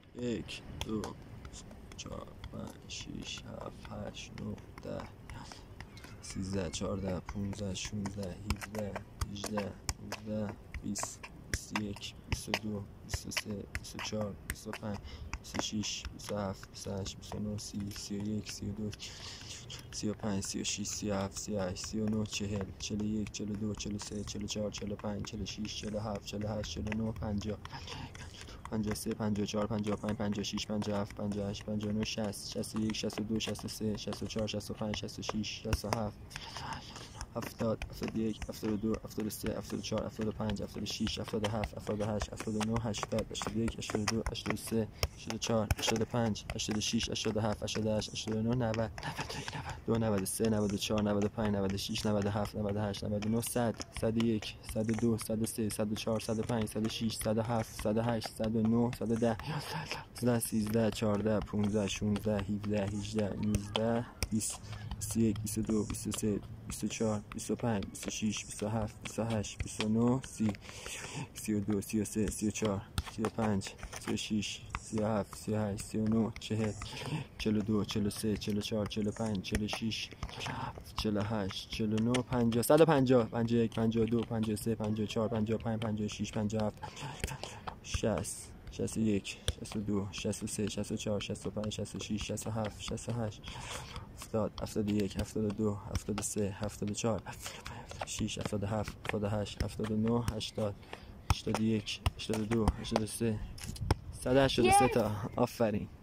1 2 4 5 6 7 8 9 10 13 14 15 16 17 18 19 20 21 22 23 24 25 26 27 28 29 30 31 32 35 36 37 38 39 40 41 42 43 44 45 46 47 48 49 50 53 54 55 56 57 58 59 60 61 62 63 64 65 66 67 70 71 72 73 74 75 76 77 78 79 80 81 82 83 84 85 86 87 88 89 90 92 93 94 95 96 97 98 99 100 101 102 103 104 105 106 107 108 109 110 11 13 14 15 16 17 18 19 20 21 22 23 24 25 26 27 28 29 30 32 33 34 35 36 37 38 39 40 42 43 44 45 46 48 49 50 150 51 52 53 54 55 56 57 60 61 62 63 64 65 66 67 68 70 71 72 73 74 6 77 78 79 80 81 82 83 183 تا. آفرین.